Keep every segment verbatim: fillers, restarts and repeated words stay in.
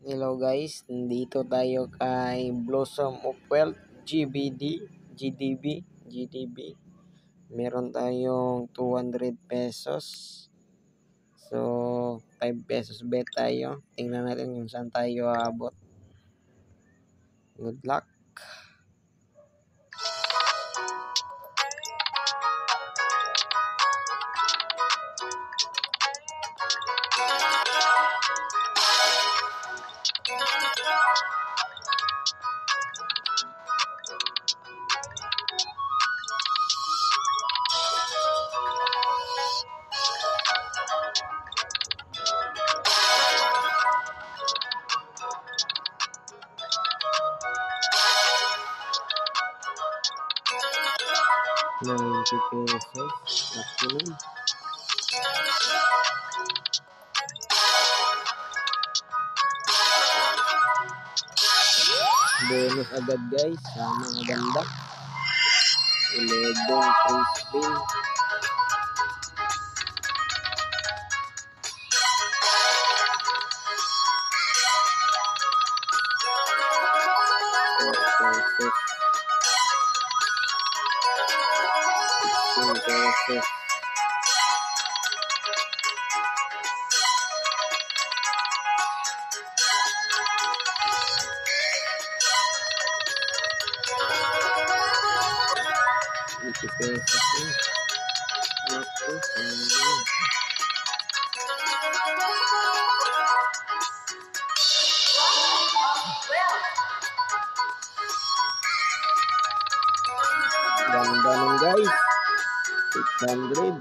Hello guys, nandito tayo kay Blossom of Wealth G B D, G D B, G D B. Meron tayong two hundred pesos. So, five pesos bet tayo. Tingnan natin kung saan tayo aabot. Good luck. ninety pesos. Laki nun. Bonus agad guys. Sana maganda. eleven free spin. four pesos. sixteen pesos. eighty pesos na. Naku, sayang. Ganda nun guys. six hundred.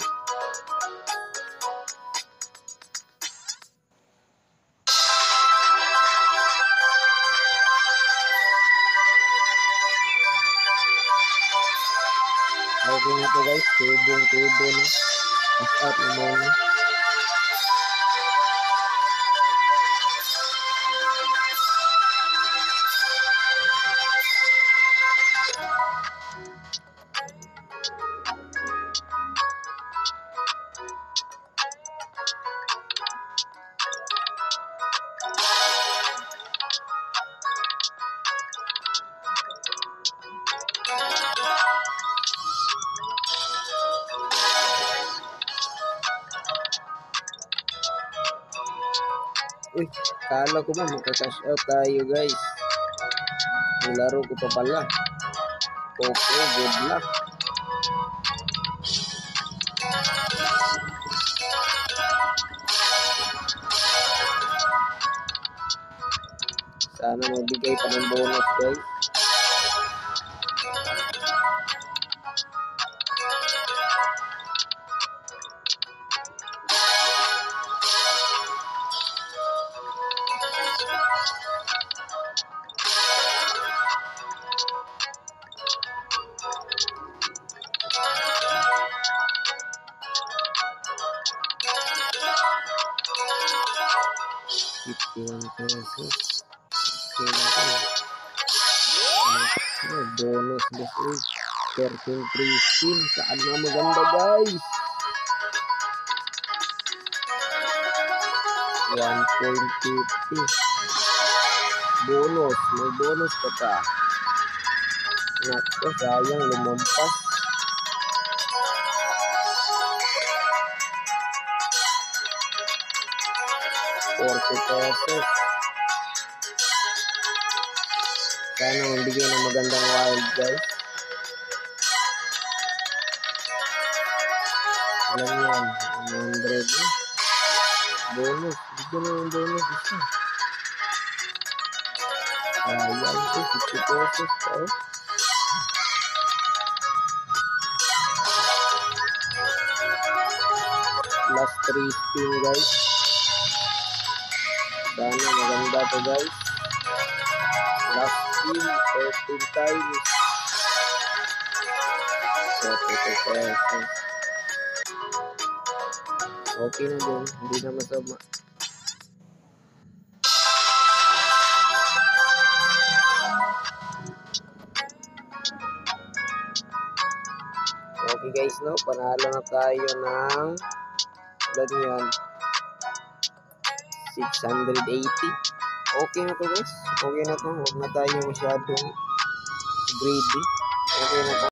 Okay na to guys. Tubong tubo na. As out na muna. Uy, kala ko ba magka-cash out tayo guys. Nilaro ko pa pala. Okay, good luck. Sana magbigay pa ng bonus guys. fifty-one pesos. Okay na ito. Oh, bonus guys. Uy, thirteen free spin. Saan na maganda guys? one point fifty. Bonus. May bonus pa pa. Naku, sayang lumampas. forty pesos. Sana magbigay ng magandang wild guys. Alam yan. one hundred eh. Bonus. Bigyan na yung bonus isa. Ayan ito. sixty pesos pa oh. Last three spin guys. Sana maganda to guys. Last spin, thirteen times. forty pesos. Okay na din, hindi na masama. Okay guys, no, panalo na tayo ng ganyan. six hundred eighty. Okay na to guys. Okay na to. Huwag na tayo masyadong greedy. Okay na to.